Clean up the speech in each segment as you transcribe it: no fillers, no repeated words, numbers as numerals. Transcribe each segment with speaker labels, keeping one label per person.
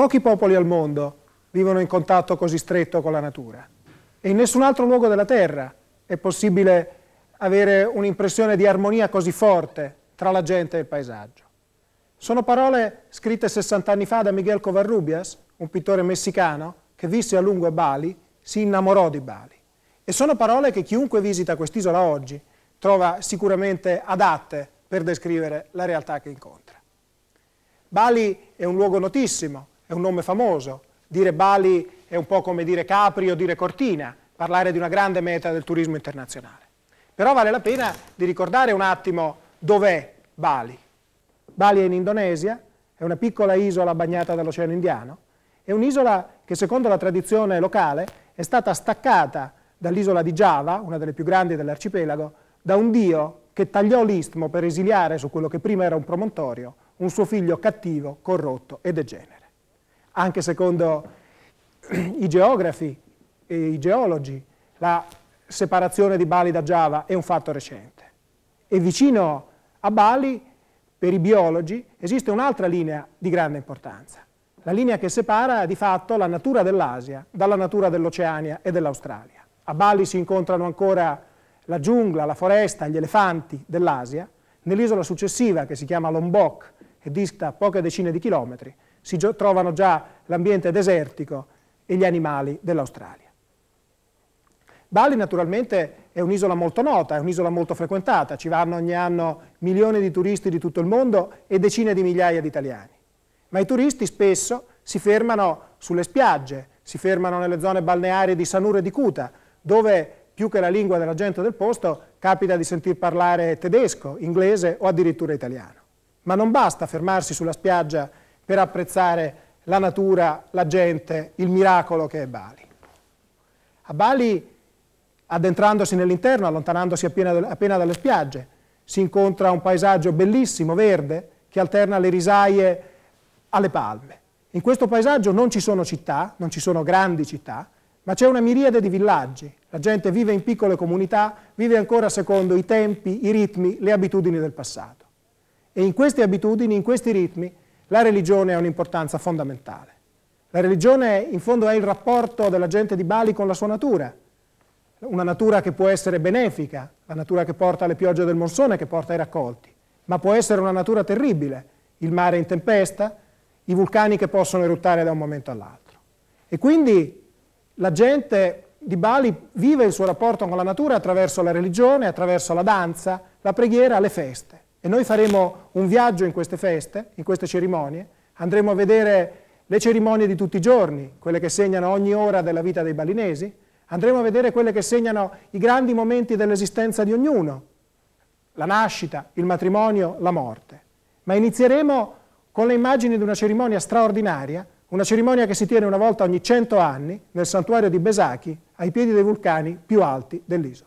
Speaker 1: Pochi popoli al mondo vivono in contatto così stretto con la natura e in nessun altro luogo della Terra è possibile avere un'impressione di armonia così forte tra la gente e il paesaggio. Sono parole scritte 60 anni fa da Miguel Covarrubias, un pittore messicano che visse a lungo a Bali, si innamorò di Bali. E sono parole che chiunque visita quest'isola oggi trova sicuramente adatte per descrivere la realtà che incontra. Bali è un luogo notissimo, è un nome famoso. Dire Bali è un po' come dire Capri o dire Cortina, parlare di una grande meta del turismo internazionale. Però vale la pena di ricordare un attimo dov'è Bali. Bali è in Indonesia, è una piccola isola bagnata dall'Oceano Indiano, è un'isola che secondo la tradizione locale è stata staccata dall'isola di Giava, una delle più grandi dell'arcipelago, da un dio che tagliò l'istmo per esiliare su quello che prima era un promontorio un suo figlio cattivo, corrotto e degenere. Anche secondo i geografi e i geologi, la separazione di Bali da Giava è un fatto recente. E vicino a Bali, per i biologi, esiste un'altra linea di grande importanza. La linea che separa di fatto la natura dell'Asia dalla natura dell'Oceania e dell'Australia. A Bali si incontrano ancora la giungla, la foresta, gli elefanti dell'Asia. Nell'isola successiva, che si chiama Lombok e dista poche decine di chilometri, si trovano già l'ambiente desertico e gli animali dell'Australia. Bali naturalmente è un'isola molto nota, è un'isola molto frequentata, ci vanno ogni anno milioni di turisti di tutto il mondo e decine di migliaia di italiani. Ma i turisti spesso si fermano sulle spiagge, si fermano nelle zone balneari di Sanur e di Kuta, dove più che la lingua della gente del posto capita di sentir parlare tedesco, inglese o addirittura italiano. Ma non basta fermarsi sulla spiaggia per apprezzare la natura, la gente, il miracolo che è Bali. A Bali, addentrandosi nell'interno, allontanandosi appena dalle spiagge, si incontra un paesaggio bellissimo, verde, che alterna le risaie alle palme. In questo paesaggio non ci sono città, non ci sono grandi città, ma c'è una miriade di villaggi. La gente vive in piccole comunità, vive ancora secondo i tempi, i ritmi, le abitudini del passato. E in queste abitudini, in questi ritmi, la religione ha un'importanza fondamentale. La religione, in fondo, è il rapporto della gente di Bali con la sua natura. Una natura che può essere benefica, la natura che porta le piogge del monsone, che porta i raccolti, ma può essere una natura terribile, il mare in tempesta, i vulcani che possono eruttare da un momento all'altro. E quindi la gente di Bali vive il suo rapporto con la natura attraverso la religione, attraverso la danza, la preghiera, le feste. E noi faremo un viaggio in queste feste, in queste cerimonie, andremo a vedere le cerimonie di tutti i giorni, quelle che segnano ogni ora della vita dei balinesi, andremo a vedere quelle che segnano i grandi momenti dell'esistenza di ognuno, la nascita, il matrimonio, la morte. Ma inizieremo con le immagini di una cerimonia straordinaria, una cerimonia che si tiene una volta ogni 100 anni nel santuario di Besaki, ai piedi dei vulcani più alti dell'isola.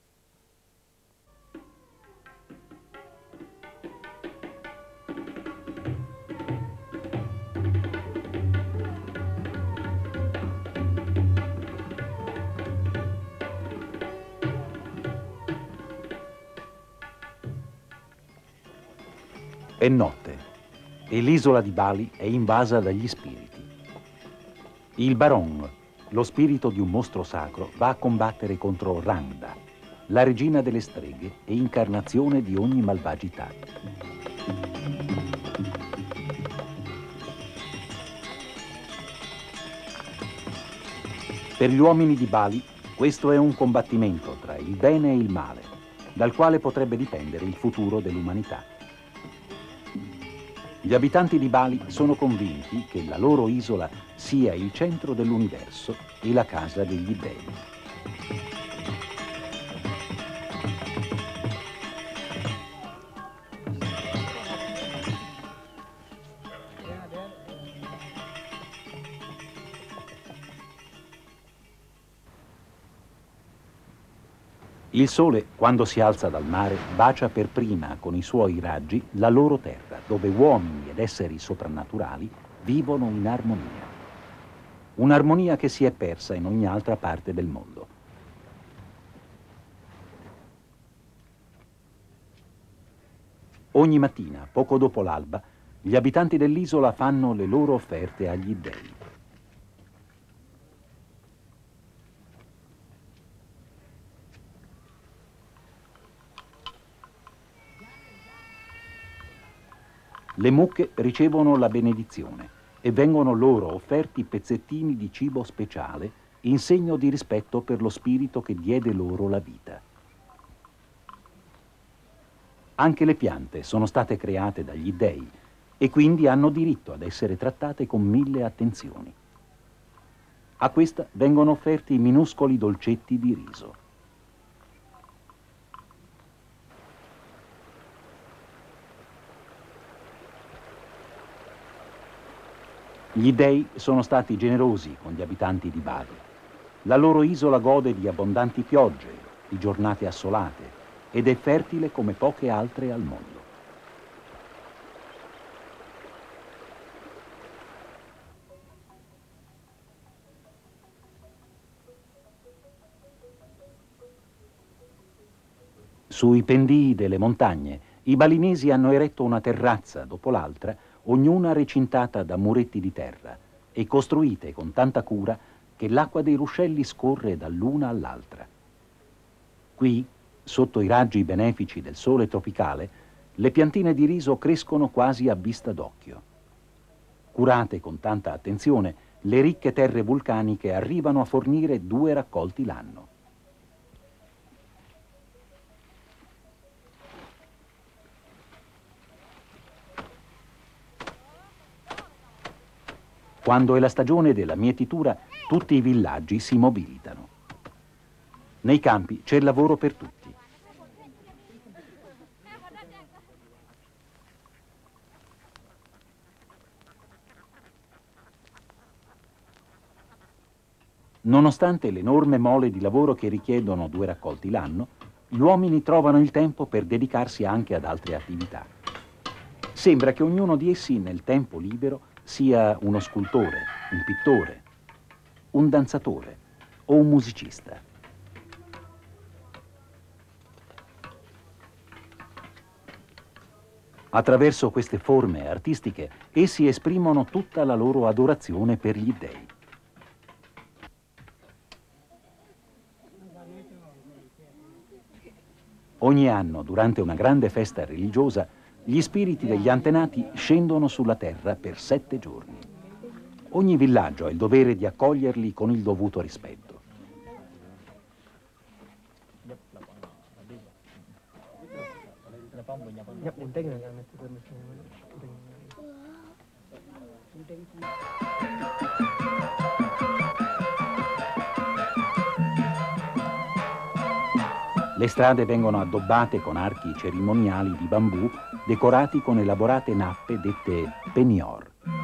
Speaker 2: È notte e l'isola di Bali è invasa dagli spiriti. Il Barong, lo spirito di un mostro sacro, va a combattere contro Rangda, la regina delle streghe e incarnazione di ogni malvagità. Per gli uomini di Bali questo è un combattimento tra il bene e il male, dal quale potrebbe dipendere il futuro dell'umanità. Gli abitanti di Bali sono convinti che la loro isola sia il centro dell'universo e la casa degli dei. Il sole, quando si alza dal mare, bacia per prima con i suoi raggi la loro terra, dove uomini ed esseri soprannaturali vivono in armonia. Un'armonia che si è persa in ogni altra parte del mondo. Ogni mattina, poco dopo l'alba, gli abitanti dell'isola fanno le loro offerte agli dei. Le mucche ricevono la benedizione e vengono loro offerti pezzettini di cibo speciale in segno di rispetto per lo spirito che diede loro la vita. Anche le piante sono state create dagli dei e quindi hanno diritto ad essere trattate con 1000 attenzioni. A questa vengono offerti minuscoli dolcetti di riso. Gli dei sono stati generosi con gli abitanti di Bali. La loro isola gode di abbondanti piogge, di giornate assolate ed è fertile come poche altre al mondo. Sui pendii delle montagne i balinesi hanno eretto una terrazza dopo l'altra, ognuna recintata da muretti di terra e costruite con tanta cura che l'acqua dei ruscelli scorre dall'una all'altra. Qui, sotto i raggi benefici del sole tropicale, le piantine di riso crescono quasi a vista d'occhio. Curate con tanta attenzione, le ricche terre vulcaniche arrivano a fornire 2 raccolti l'anno. Quando è la stagione della mietitura, tutti i villaggi si mobilitano. Nei campi c'è lavoro per tutti. Nonostante l'enorme mole di lavoro che richiedono 2 raccolti l'anno, gli uomini trovano il tempo per dedicarsi anche ad altre attività. Sembra che ognuno di essi nel tempo libero sia uno scultore, un pittore, un danzatore o un musicista. Attraverso queste forme artistiche, essi esprimono tutta la loro adorazione per gli dei. Ogni anno, durante una grande festa religiosa, gli spiriti degli antenati scendono sulla terra per 7 giorni. Ogni villaggio ha il dovere di accoglierli con il dovuto rispetto. Le strade vengono addobbate con archi cerimoniali di bambù decorati con elaborate nappe dette penior.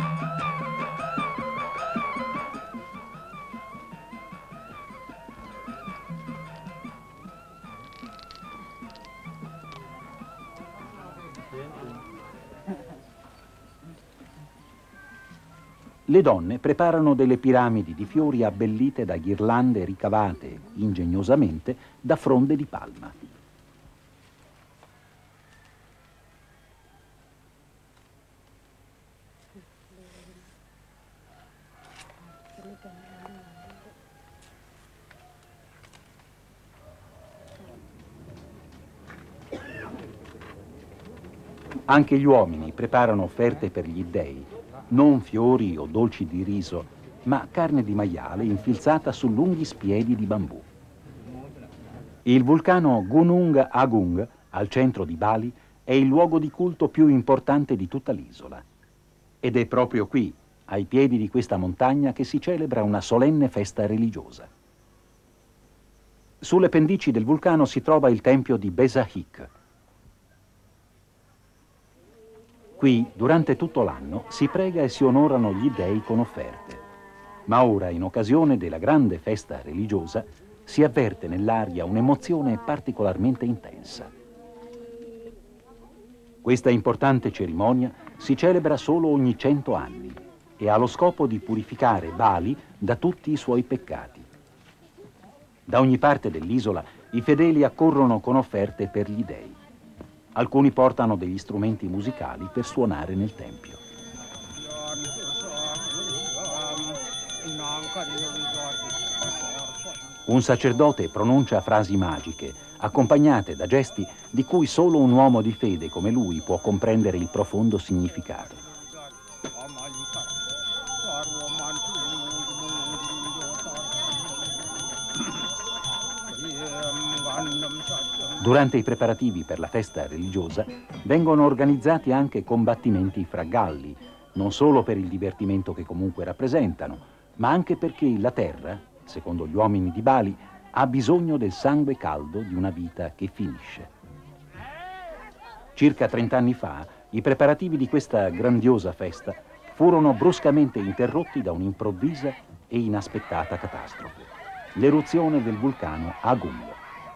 Speaker 2: Le donne preparano delle piramidi di fiori abbellite da ghirlande ricavate ingegnosamente da fronde di palma. Anche gli uomini preparano offerte per gli dei, non fiori o dolci di riso, ma carne di maiale infilzata su lunghi spiedi di bambù. Il vulcano Gunung Agung, al centro di Bali, è il luogo di culto più importante di tutta l'isola. Ed è proprio qui, ai piedi di questa montagna, che si celebra una solenne festa religiosa. Sulle pendici del vulcano si trova il tempio di Besahik. Qui, durante tutto l'anno, si prega e si onorano gli dei con offerte. Ma ora, in occasione della grande festa religiosa, si avverte nell'aria un'emozione particolarmente intensa. Questa importante cerimonia si celebra solo ogni 100 anni e ha lo scopo di purificare Bali da tutti i suoi peccati. Da ogni parte dell'isola i fedeli accorrono con offerte per gli dei. Alcuni portano degli strumenti musicali per suonare nel tempio. Un sacerdote pronuncia frasi magiche, accompagnate da gesti di cui solo un uomo di fede come lui può comprendere il profondo significato. Durante i preparativi per la festa religiosa vengono organizzati anche combattimenti fra galli, non solo per il divertimento che comunque rappresentano, ma anche perché la terra, secondo gli uomini di Bali, ha bisogno del sangue caldo di una vita che finisce. Circa 30 anni fa, i preparativi di questa grandiosa festa furono bruscamente interrotti da un'improvvisa e inaspettata catastrofe: l'eruzione del vulcano Agung.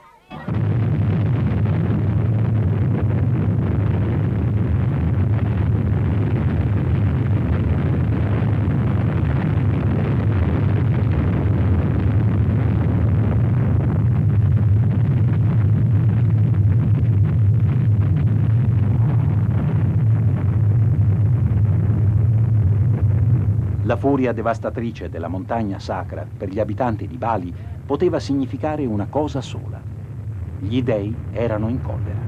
Speaker 2: La furia devastatrice della montagna sacra per gli abitanti di Bali poteva significare una cosa sola: gli dei erano in collera.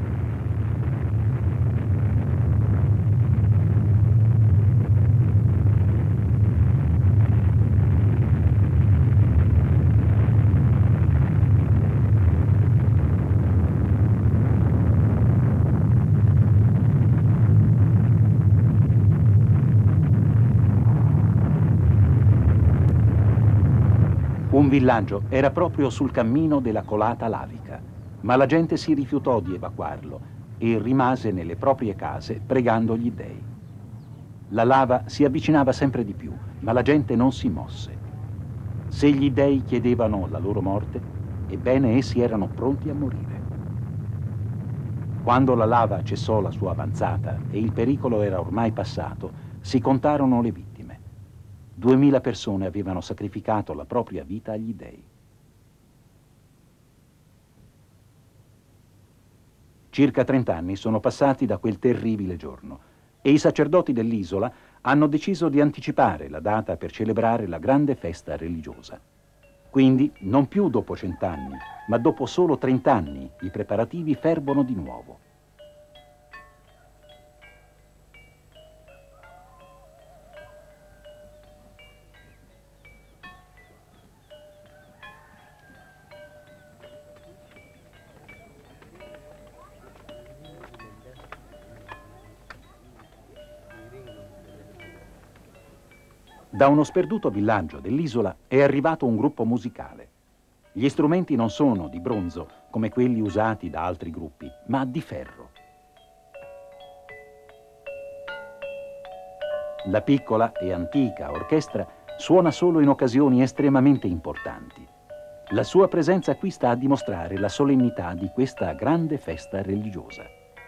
Speaker 2: Un villaggio era proprio sul cammino della colata lavica, ma la gente si rifiutò di evacuarlo e rimase nelle proprie case pregando gli dei. La lava si avvicinava sempre di più, ma la gente non si mosse. Se gli dei chiedevano la loro morte, ebbene essi erano pronti a morire. Quando la lava cessò la sua avanzata e il pericolo era ormai passato, si contarono le vittime. 2000 persone avevano sacrificato la propria vita agli dei. Circa 30 anni sono passati da quel terribile giorno e i sacerdoti dell'isola hanno deciso di anticipare la data per celebrare la grande festa religiosa. Quindi, non più dopo 100 anni, ma dopo solo 30 anni, i preparativi fervono di nuovo. Da uno sperduto villaggio dell'isola è arrivato un gruppo musicale. Gli strumenti non sono di bronzo, come quelli usati da altri gruppi, ma di ferro. La piccola e antica orchestra suona solo in occasioni estremamente importanti. La sua presenza qui sta a dimostrare la solennità di questa grande festa religiosa.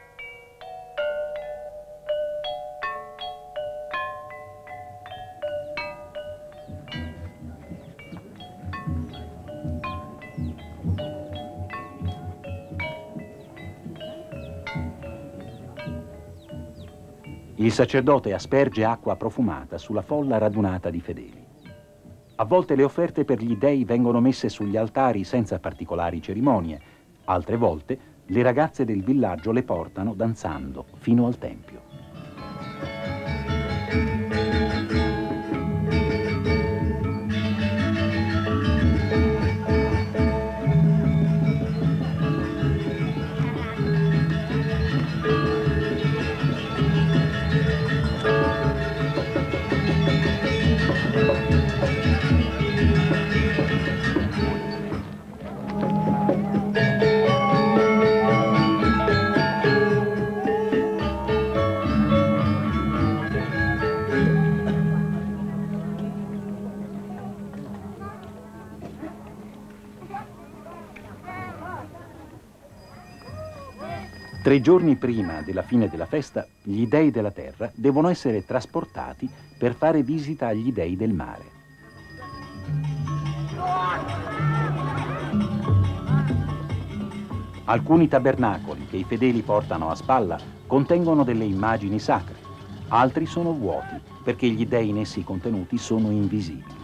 Speaker 2: Il sacerdote asperge acqua profumata sulla folla radunata di fedeli. A volte le offerte per gli dei vengono messe sugli altari senza particolari cerimonie, altre volte le ragazze del villaggio le portano danzando fino al tempio. Tre giorni prima della fine della festa, gli dei della terra devono essere trasportati per fare visita agli dei del mare. Alcuni tabernacoli che i fedeli portano a spalla contengono delle immagini sacre, altri sono vuoti perché gli dei in essi contenuti sono invisibili.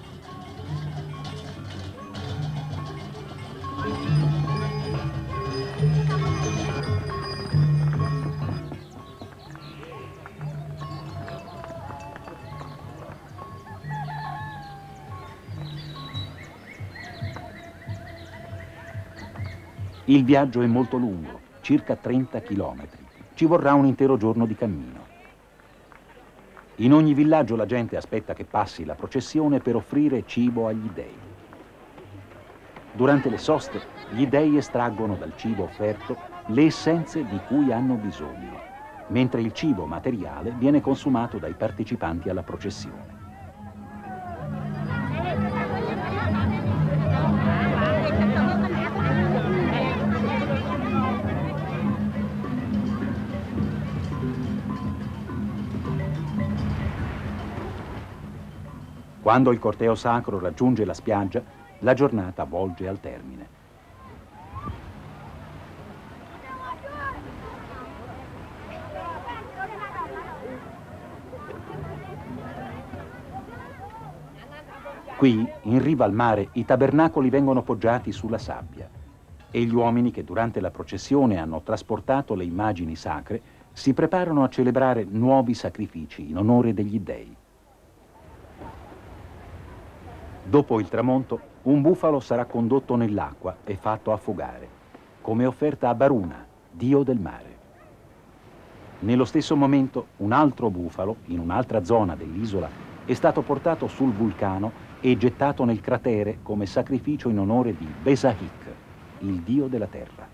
Speaker 2: Il viaggio è molto lungo, circa 30 chilometri. Ci vorrà un intero giorno di cammino. In ogni villaggio la gente aspetta che passi la processione per offrire cibo agli dei. Durante le soste, gli dei estraggono dal cibo offerto le essenze di cui hanno bisogno, mentre il cibo materiale viene consumato dai partecipanti alla processione. Quando il corteo sacro raggiunge la spiaggia, la giornata volge al termine. Qui, in riva al mare, i tabernacoli vengono poggiati sulla sabbia e gli uomini che durante la processione hanno trasportato le immagini sacre si preparano a celebrare nuovi sacrifici in onore degli dei. Dopo il tramonto, un bufalo sarà condotto nell'acqua e fatto affogare, come offerta a Baruna, dio del mare. Nello stesso momento, un altro bufalo, in un'altra zona dell'isola, è stato portato sul vulcano e gettato nel cratere come sacrificio in onore di Besahik, il dio della terra.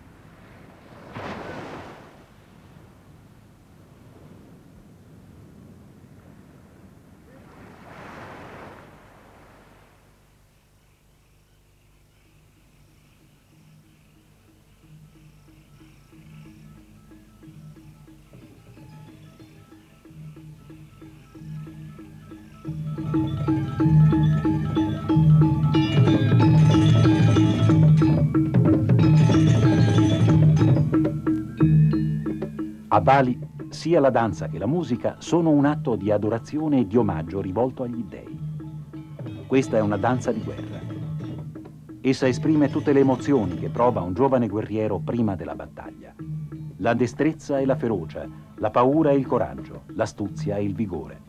Speaker 2: A Bali, sia la danza che la musica sono un atto di adorazione e di omaggio rivolto agli dei. Questa è una danza di guerra. Essa esprime tutte le emozioni che prova un giovane guerriero prima della battaglia. La destrezza e la ferocia, la paura e il coraggio, l'astuzia e il vigore.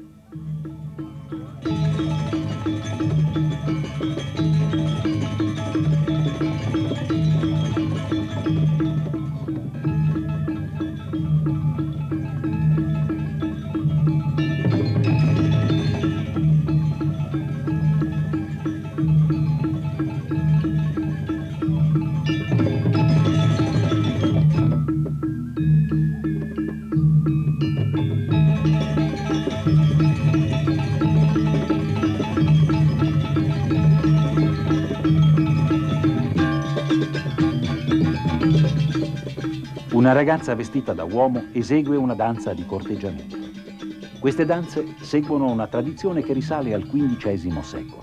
Speaker 2: Una ragazza vestita da uomo esegue una danza di corteggiamento. Queste danze seguono una tradizione che risale al XV secolo.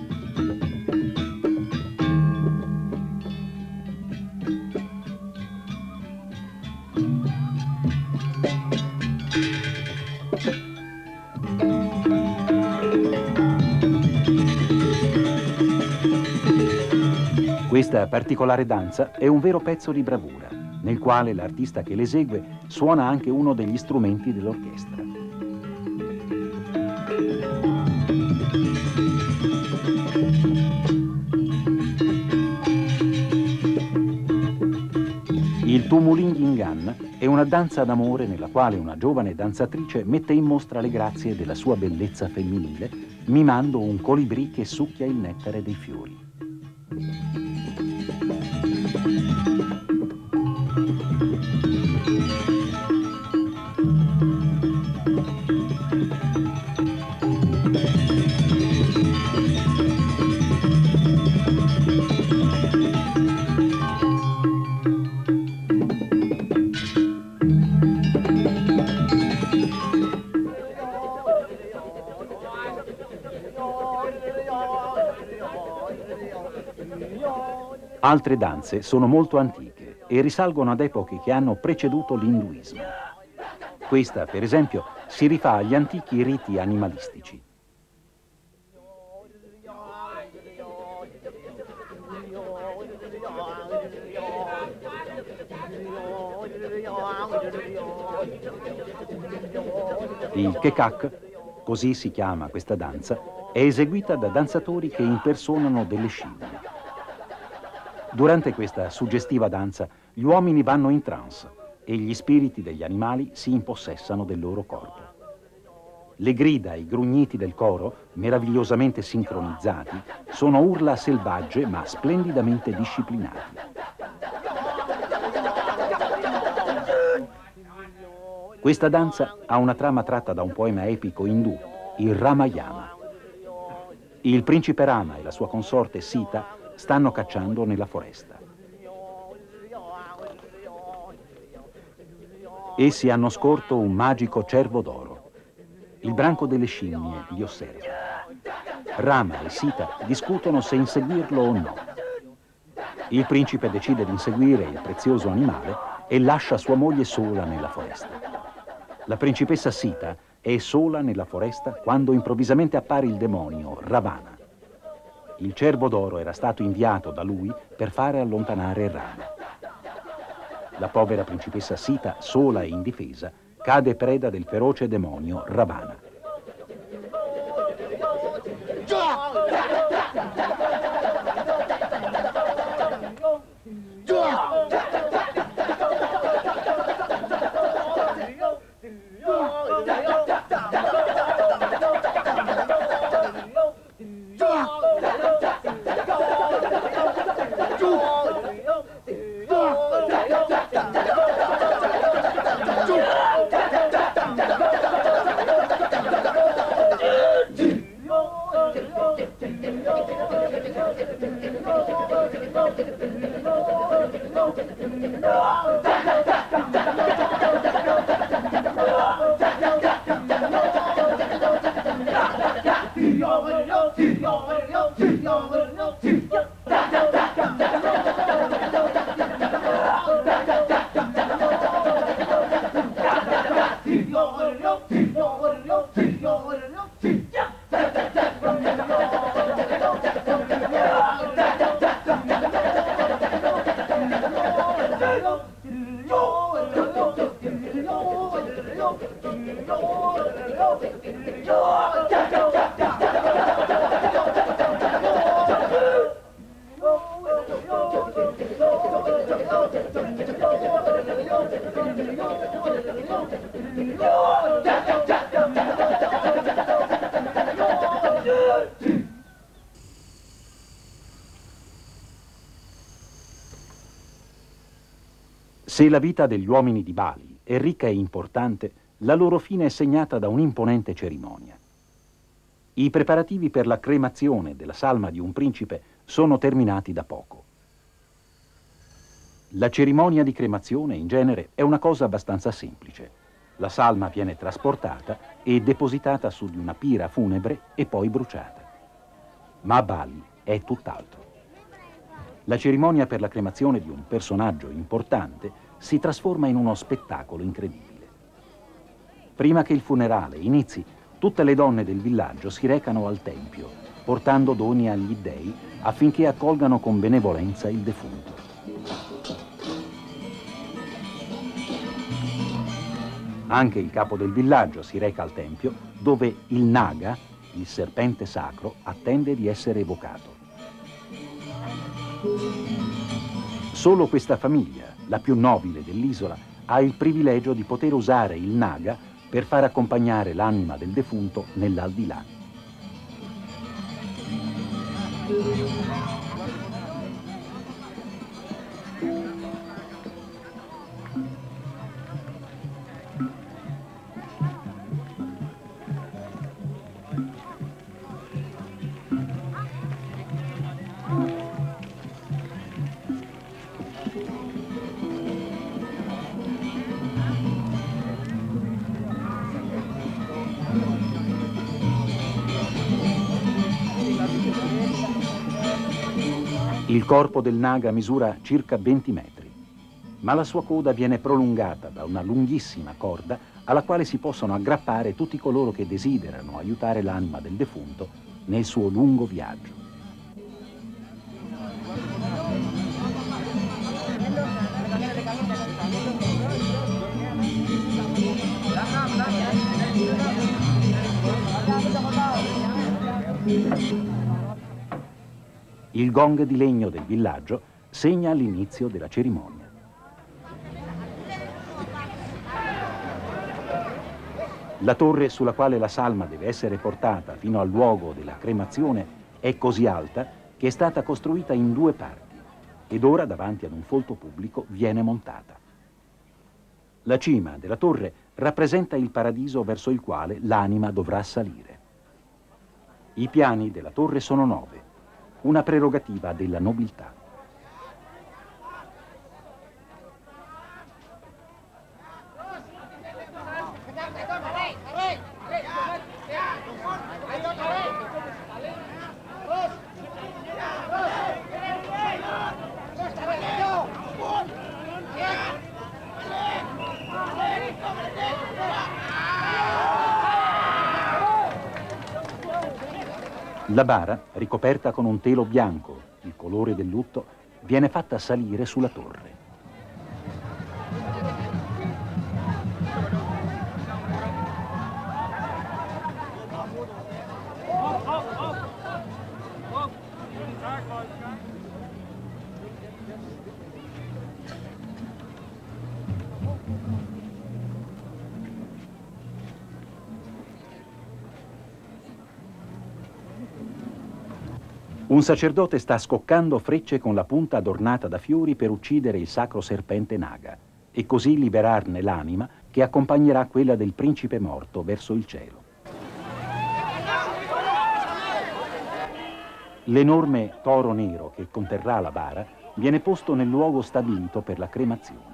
Speaker 2: Questa particolare danza è un vero pezzo di bravura, nel quale l'artista che l'esegue suona anche uno degli strumenti dell'orchestra. Il Tumulingingan è una danza d'amore nella quale una giovane danzatrice mette in mostra le grazie della sua bellezza femminile, mimando un colibrì che succhia il nettare dei fiori. Altre danze sono molto antiche. e risalgono ad epoche che hanno preceduto l'induismo. Questa, per esempio, si rifà agli antichi riti animalistici. Il kekak, così si chiama questa danza, è eseguita da danzatori che impersonano delle scimmie. Durante questa suggestiva danza gli uomini vanno in trance e gli spiriti degli animali si impossessano del loro corpo. Le grida e i grugniti del coro, meravigliosamente sincronizzati, sono urla selvagge ma splendidamente disciplinati. Questa danza ha una trama tratta da un poema epico indù, il Ramayana. Il principe Rama e la sua consorte Sita stanno cacciando nella foresta. Essi hanno scorto un magico cervo d'oro. Il branco delle scimmie li osserva. Rama e Sita discutono se inseguirlo o no. Il principe decide di inseguire il prezioso animale e lascia sua moglie sola nella foresta. La principessa Sita è sola nella foresta quando improvvisamente appare il demonio Ravana. Il cervo d'oro era stato inviato da lui per fare allontanare Rama. La povera principessa Sita, sola e indifesa, cade preda del feroce demonio Ravana. Se la vita degli uomini di Bali è ricca e importante, la loro fine è segnata da un'imponente cerimonia. I preparativi per la cremazione della salma di un principe sono terminati da poco. La cerimonia di cremazione, in genere, è una cosa abbastanza semplice. La salma viene trasportata e depositata su di una pira funebre e poi bruciata. Ma a Bali è tutt'altro. La cerimonia per la cremazione di un personaggio importante si trasforma in uno spettacolo incredibile. Prima che il funerale inizi, tutte le donne del villaggio si recano al tempio, portando doni agli dei affinché accolgano con benevolenza il defunto. Anche il capo del villaggio si reca al tempio, dove il Naga, il serpente sacro, attende di essere evocato. Solo questa famiglia, la più nobile dell'isola, ha il privilegio di poter usare il Naga per far accompagnare l'anima del defunto nell'aldilà. Il corpo del Naga misura circa 20 metri. ma la sua coda viene prolungata da una lunghissima corda alla quale si possono aggrappare tutti coloro che desiderano aiutare l'anima del defunto nel suo lungo viaggio. Il gong di legno del villaggio segna l'inizio della cerimonia. La torre sulla quale la salma deve essere portata fino al luogo della cremazione è così alta che è stata costruita in 2 parti ed ora davanti ad un folto pubblico viene montata. La cima della torre rappresenta il paradiso verso il quale l'anima dovrà salire. I piani della torre sono 9, una prerogativa della nobiltà. La bara, ricoperta con un telo bianco, il colore del lutto, viene fatta salire sulla torre. Un sacerdote sta scoccando frecce con la punta adornata da fiori per uccidere il sacro serpente Naga e così liberarne l'anima che accompagnerà quella del principe morto verso il cielo. L'enorme toro nero che conterrà la bara viene posto nel luogo stabilito per la cremazione.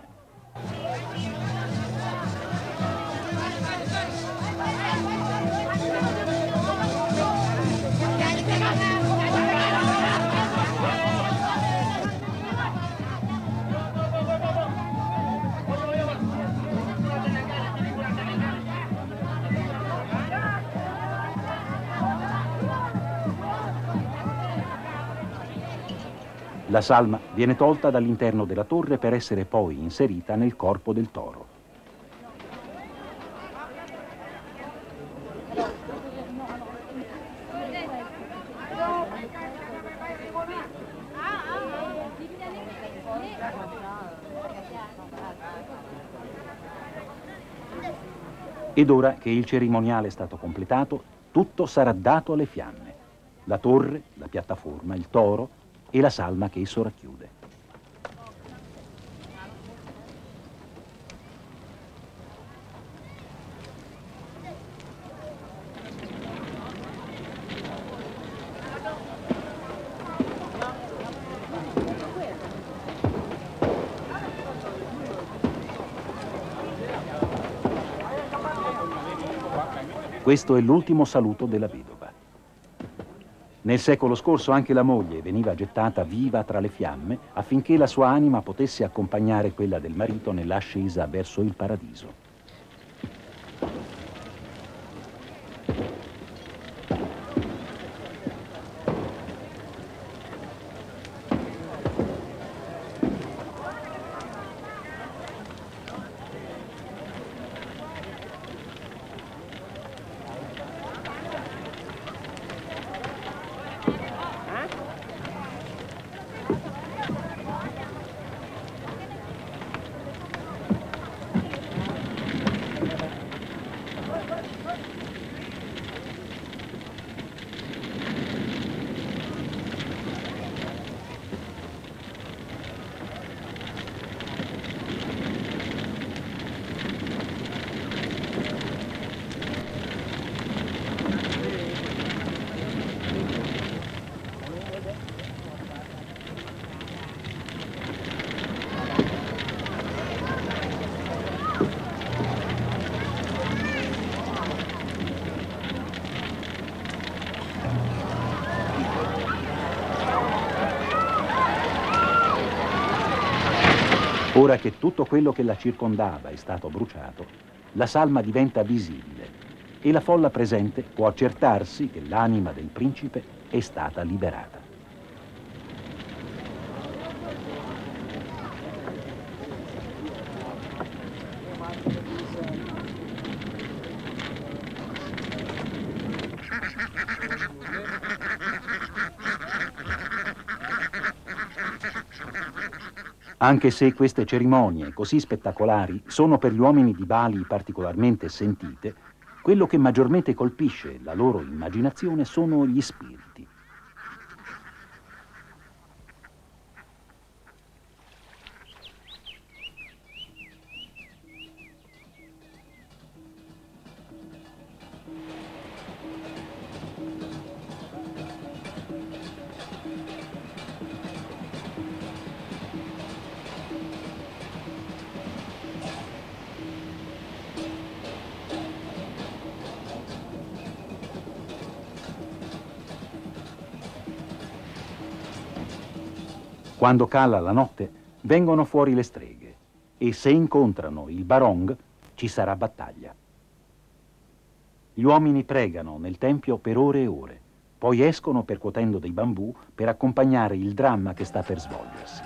Speaker 2: La salma viene tolta dall'interno della torre per essere poi inserita nel corpo del toro. Ed ora che il cerimoniale è stato completato, tutto sarà dato alle fiamme. La torre, la piattaforma, il toro e la salma che esso racchiude. Questo è l'ultimo saluto della vedova. Nel secolo scorso anche la moglie veniva gettata viva tra le fiamme affinché la sua anima potesse accompagnare quella del marito nell'ascesa verso il paradiso. Ora che tutto quello che la circondava è stato bruciato, la salma diventa visibile e la folla presente può accertarsi che l'anima del principe è stata liberata. Anche se queste cerimonie così spettacolari sono per gli uomini di Bali particolarmente sentite, quello che maggiormente colpisce la loro immaginazione sono gli spiriti. Quando cala la notte, vengono fuori le streghe e se incontrano il Barong ci sarà battaglia. Gli uomini pregano nel tempio per ore e ore, poi escono percuotendo dei bambù per accompagnare il dramma che sta per svolgersi.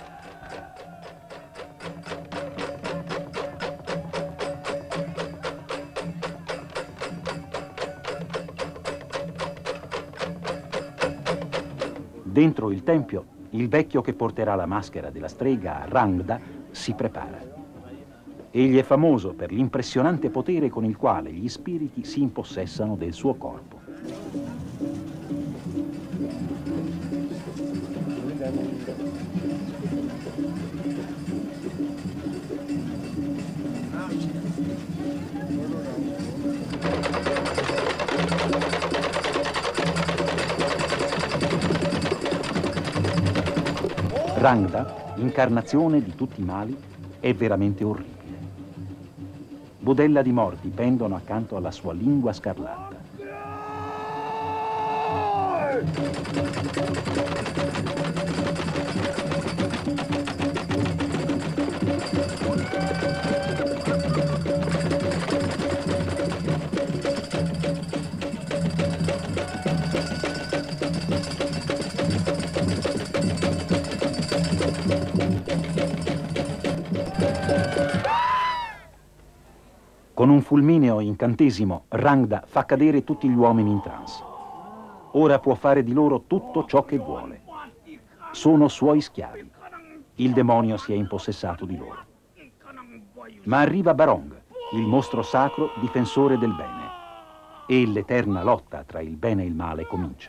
Speaker 2: Dentro il tempio, il vecchio che porterà la maschera della strega, Rangda, si prepara. Egli è famoso per l'impressionante potere con il quale gli spiriti si impossessano del suo corpo. Rangda, incarnazione di tutti i mali, è veramente orribile. Budella di morti pendono accanto alla sua lingua scarlatta. Con un fulmineo incantesimo, Rangda fa cadere tutti gli uomini in trance. Ora può fare di loro tutto ciò che vuole. Sono suoi schiavi. Il demonio si è impossessato di loro. Ma arriva Barong, il mostro sacro difensore del bene. E l'eterna lotta tra il bene e il male comincia.